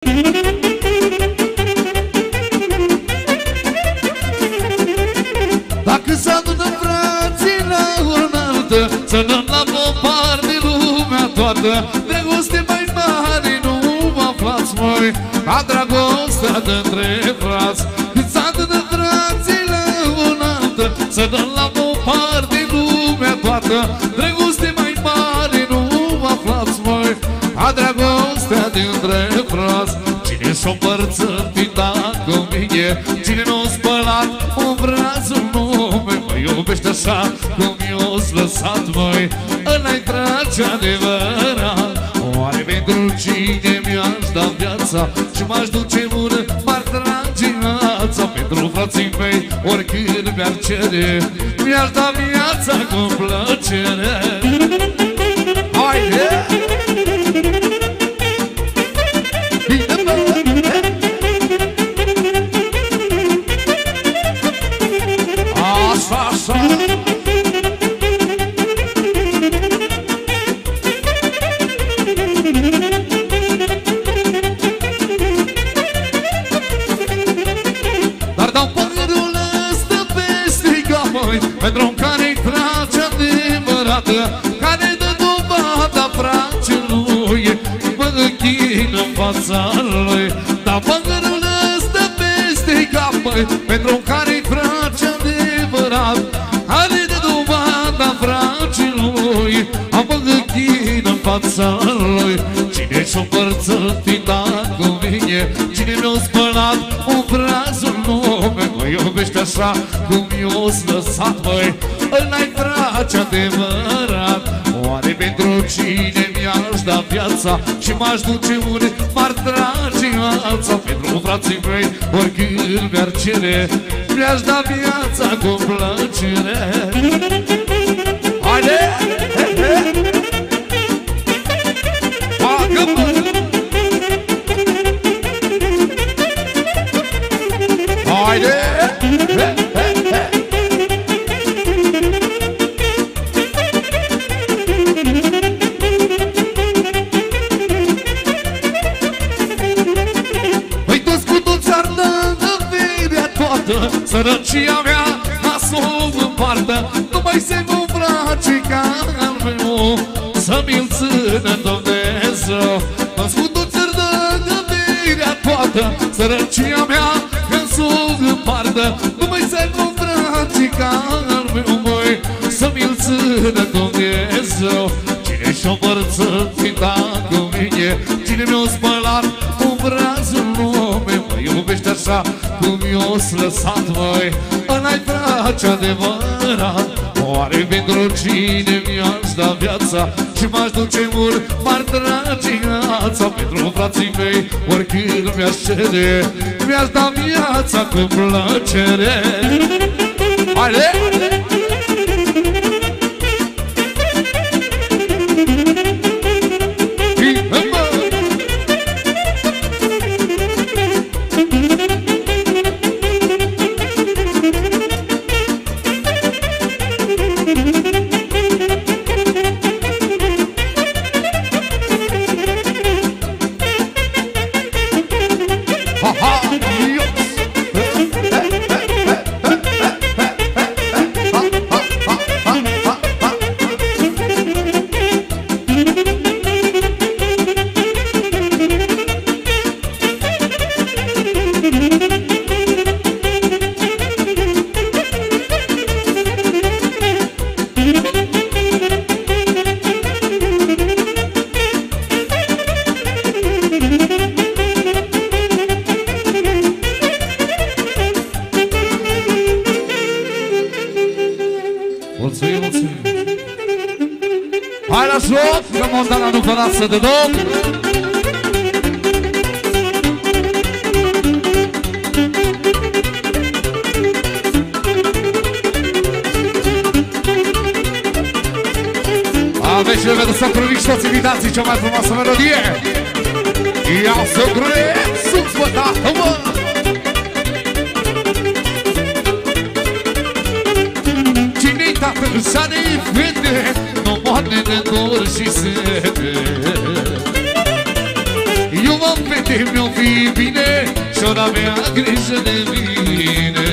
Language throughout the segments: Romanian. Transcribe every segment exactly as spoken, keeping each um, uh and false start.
Dacă s-adună frații la oaltă, să dăm la popar de lumea toată. Dragoste mai mare nu aflați, măi, ca dragostea dintre frați. Când s-adună frații la oaltă, să dăm la popar de lumea toată. Dragoste mai mare nu aflați, măi, ca dragostea dintre frați. Cine s-o împărțit dacă mine, cine n-o spălat obrazul nume, mă iubește așa cum i-o-s lăsat, măi, ăla-i dragi adevărat. Oare pentru cine mi-aș da viața și m-aș duce mână, m-ar trage viața. Pentru frații mei, oricând mi-ar cere, mi-aș da viața cu plăcere. Haide! Așa, așa. Dar dau părul ăsta peste cap, măi, pentru care-i trage adevărată, care dă dovada fracelui, mă închin în fața lui. Dau părul ăsta peste cap, măi, pentru care-i trage adevărat, care dă dovada fracelui, am mă închin în fața lui. Cine și-o împărțit cu mine, cine mi-a spălat obrazul nume, mă iubește așa cum i-o-s lăsat, măi, ăla-i dragi adevărat. Oare pentru cine mi-aș da viața și m-aș duce unde m-ar trage viața. Pentru frații mei, oricând mi-ar cere, mi-aș da viața cu plăcere. Haide! Bagă-mă! Haide! Păi toți cu toți ar dă averea toată, sărăcia mea a s-o împartă. Numai se vom face ca al meu, să mi-l țină Dumnezeu. Toți cu toți ar dă averea toată, sărăcia mea că s-o împartă. Numai se vom face ca al meu, măi, să mi-l țină Dumnezeu. Cine și-o împărțit cu mine, cine mi-a spălat obrazul lume, mă iubește așa cum i-o-s lăsat, măi, ăla-i dragi adevărat. Oare pentru cine mi-aș da viața și m-aș duce mult, m-ar trage viața. Pentru frații mei, oricând mi-aș cere, mi-aș da viața cu plăcere. Haide! Mulțumim, mulțumim. Hai la joc, că Montana nu vă lasă de dom. Aveți și vedeți să primiți toți invitații cea mai frumoasă melodie. Ia să grăie, sus vă dată, mă! Cine-i tatăl să ne vede, nu moarne de dor și sete. Eu v-am fete fete mi-o fi bine și-or avea grijă de mine.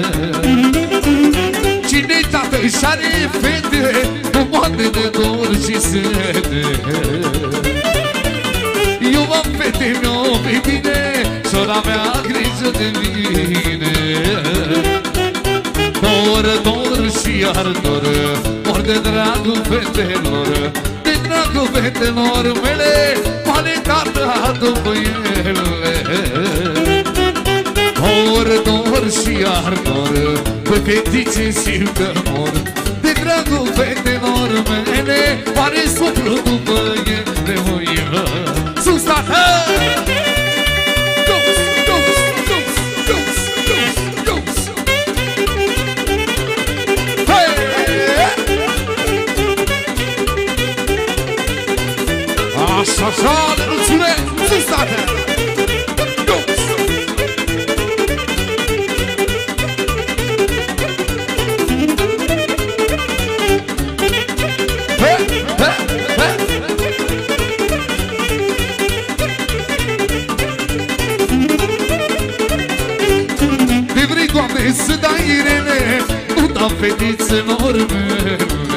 Cine-i tată și are fete, nu poate de dor și sete. Eu am fete mi-o fi bine și-or avea grijă de mine. Dor, dor și iar dor, mor de dragul fetelor, de dragul fetelor mele, m-a tata după ele. Dor, dor și iar dor, pe fetițe simt că mor, de dragul fetelor mele, pare suflu după ele, măi, mă. Sus, tată! Așa, așa, lăruțule, sus, tată! De vrei, Doamne, să dai rele, nu da fetițelor mele,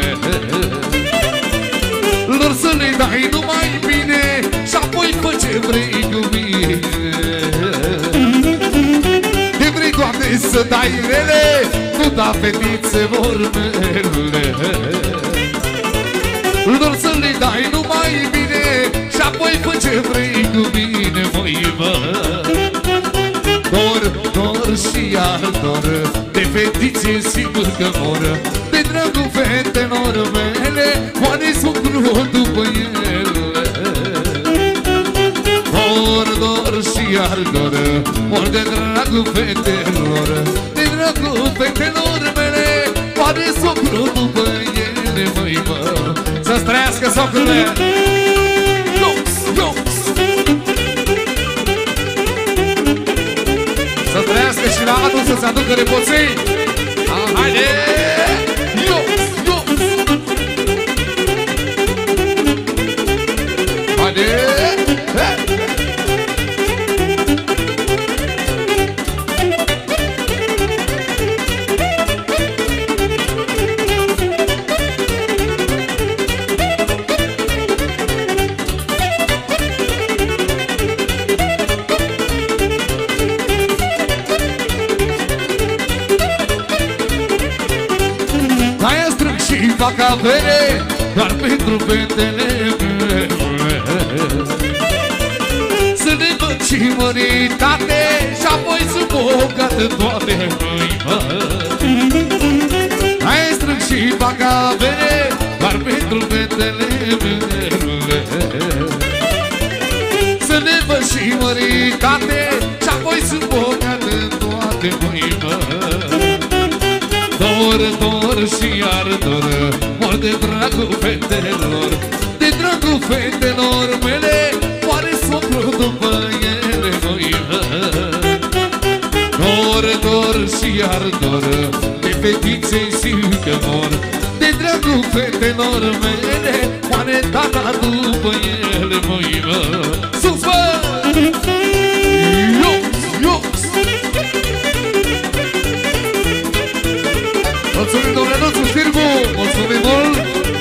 lor să le dai numai bine și apoi fă ce vrei cu mine. De vrei, Doamne, să dai rele, nu da fetițelor mele, lor să le dai numai bine și apoi fă ce vrei cu mine, măi, mă. Dor, dor și iar dor, de fetițe sigur că mor, de dragul fetelor mele, oare suflu după ele. Dor, dor și iar dor, mor de dragul fetelor, de dragul fetelor mele, oare suflu după ele, măi, mă. Să-ți trăiască, socrule! Lux, lux! Să trăiască și la adul să-ți aducă repoței. Haide! Lux, lux! Haide! Fac avere doar pentru fetele mele, să le văd și măritate și apoi să bogat în toate, măi, mă. Hai strâng și fac avere doar pentru fetele mele, să le văd și măritate și apoi să bogat în toate, măi, mă. Dor, dor și iar dor, mor de dragul fetelor, de dragul fetelor mele, oare suflu după ele, măi, mă. Dor, dor și iar dor, de fetițe simt că mor, de dragul fetelor mele, oare tata după ele, măi, mă. Sus, mă! Iux, iux! Mulțumim, domnule Nuțu Știrbu! Mulțumim mult!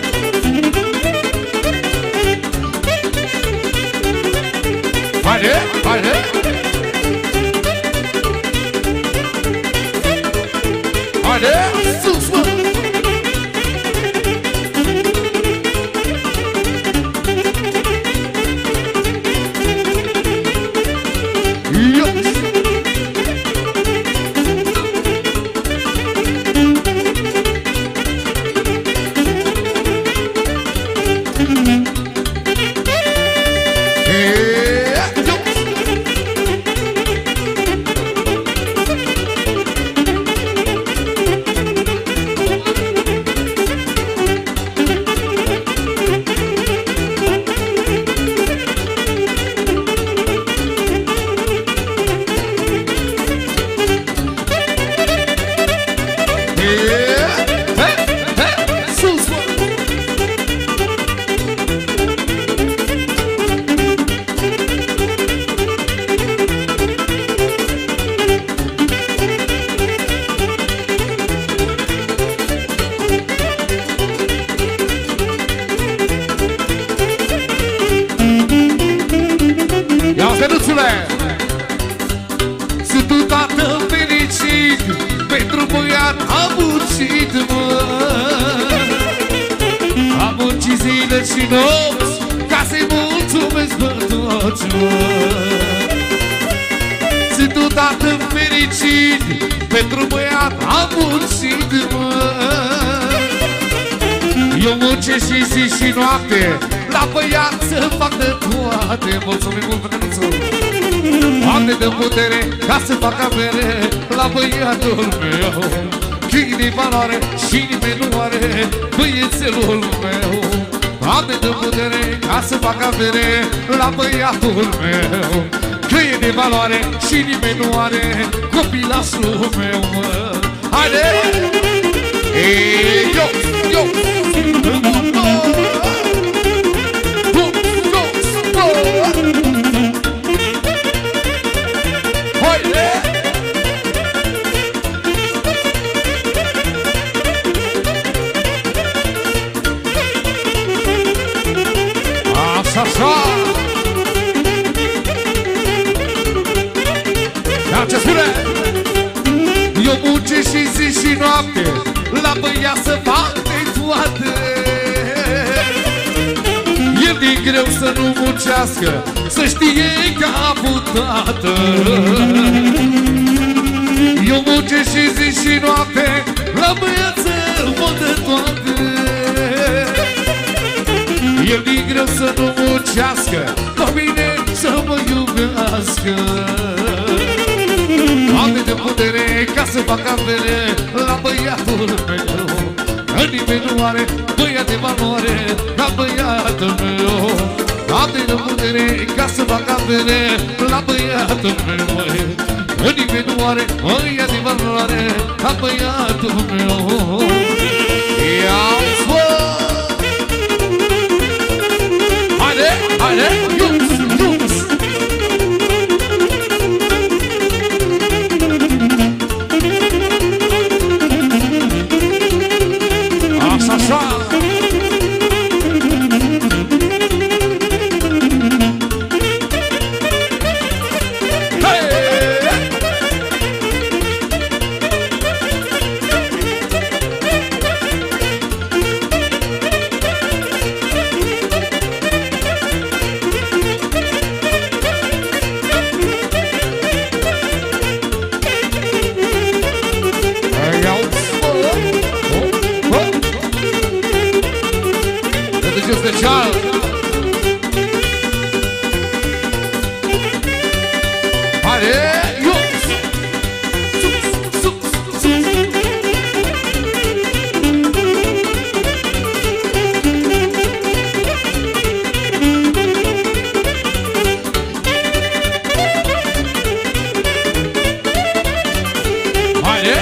Haide, haide! Haide! Sus, mă! băiețule! Sunt un tată fericit, pentru băiat am muncit, mă. Am muncit zile și nopți, ca să-i mulțumesc pe toți, mă. Sunt un tată fericit, pentru băiat am muncit, mă. Eu muncesc și zi și noapte, la băiat să fac de toate. Mulțumim mult, Mânuțu! Doamne, dă putere ca să fac avere la băiatul meu. Câini de valoare și nimeni nu are băiețelul meu. Doamne, dă putere ca să fac avere la băiatul meu. Câini de valoare și nimeni nu are copilașul meu, mă. Haide! Ei, eu, eu! Așa! Ia ce spune? Eu muncesc și zi și noapte, la băiat să fac de toate. El din greu să nu muncească, să știe că a avut tată. Eu muncesc și zi și noapte, la băiat să fac de toate. El din greu să nu muncească, ca mine să mă iubească. Doamne, de putere ca să fac avere la băiatul meu. Că nimeni nu are băiat de valoare ca băiatul meu. Doamne, de putere ca să fac avere la băiatul meu. Că nimeni nu are băiat de valoare ca băiatul meu. Ia-ți fă! Haide, haide, iups, iups! Așa, așa! Special! Haide, iups! Sus, sus, sus! Haide!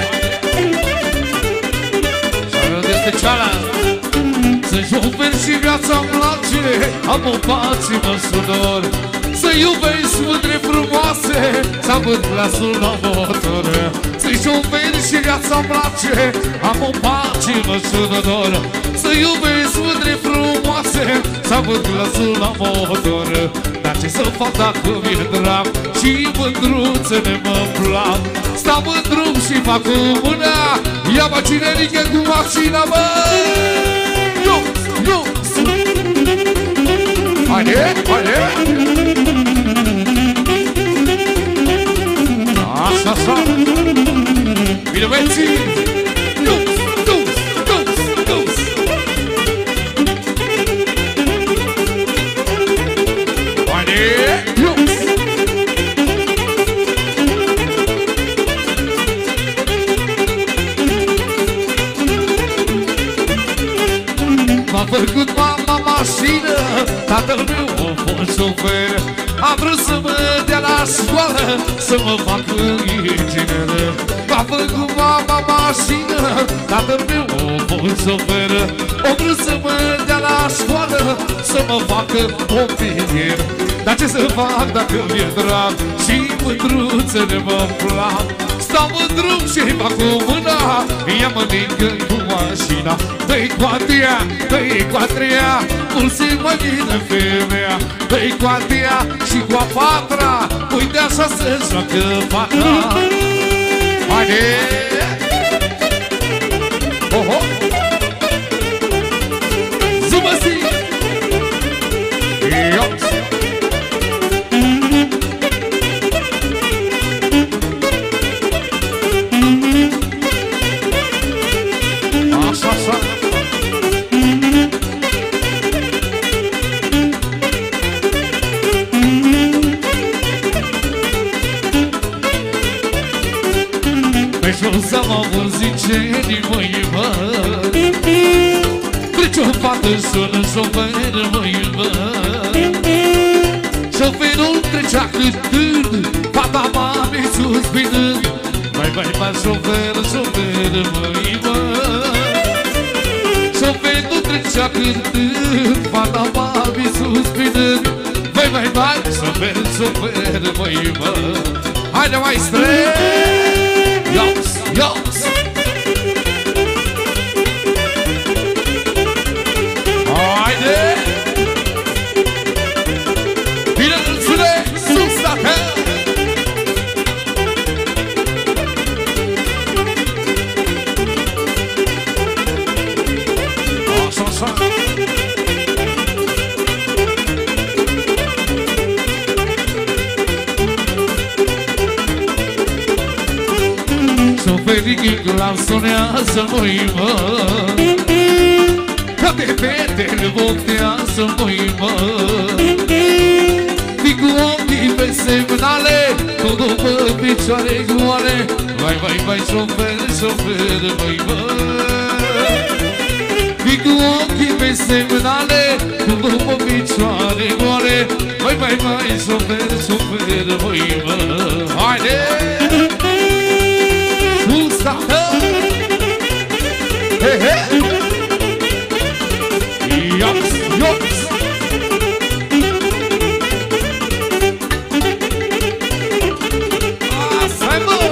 Salut de specială! Să iubesc și viața-mi place, am o pace, mă sudor. Să iubesc mândre frumoase, să având glasul la motor. Să iubesc și viața-mi place, am o pace, mă sudor. Să iubesc mândre frumoase, să având glasul la motor. Dar ce să fac dacă mi-e drag și mândruțele mă plac? Stau în drum și fac cu mâna, ia macinerică cu mașina, mă! Haide, haide! Așa, așa! Bine, băieții! Dus, dus, dus, dus! Haide, iups! M-a făcut mama mașină, tatăl meu a fost șofer. A vrut să mă dea la școală, să mă fac inginer. M-a făcut mama mașină, tatăl meu a fost șofer. A vrut să mă dea la școală, să mă facă pompier. Dar ce să fac dacă mi-e drag și mândruțele mă plac? stau în drum și fac cu mâna, ia-mă din cu mașina. Dă-i cu a treia, dă-i cu a treia, mulți mai bine femeia. Dă-i cu a treia și cu a patra, uite așa se joacă fata. Haide! Oho! Zumăsi! Iops! Așa, așa! Pe jos am auzit ce nimăi mă, trece o fată sună șofer măi mă. Șoferul trecea cântând, fata mamei suspinând. Vai, vai, vai, șofer, șofer măi mă. Șoferul trecea cântând, fata mamei suspinând. Vai, vai, vai, șofer, șofer măi mă. Haide maestre! Iops, iops! Haide! Bine înțule, sus la fel! Așa, așa! Șoferii glasonează măi mă, că de fetele voctează măi mă. Fii cu ochii pe semnale, cu după picioare goale. Vai, vai, vai, șofer, șofer măi mă. Fii cu ochii pe semnale, cu după picioare goale. Vai, vai, vai, șofer, șofer măi mă. Haide! Hey, hey! Yops, yops! Asta-i mă!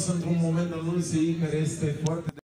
într-un moment al vieții care este foarte